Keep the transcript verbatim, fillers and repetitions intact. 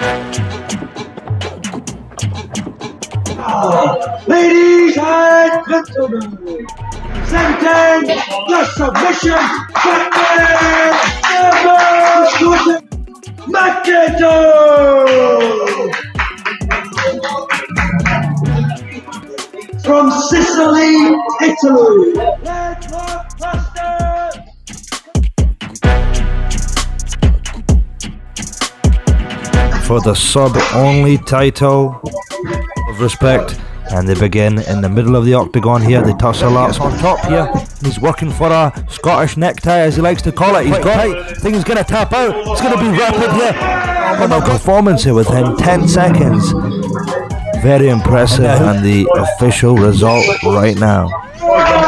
Ladies and gentlemen, presenting the submission champion, Scott McIntyre! From Sicily, Italy. For the sub-only title of respect, and they begin in the middle of the octagon here. They tussle up on top here. He's working for a Scottish necktie, as he likes to call it. He's got it. Think he's going to tap out. It's going to be rapid here. Phenomenal performance here within ten seconds. Very impressive, and the official result right now.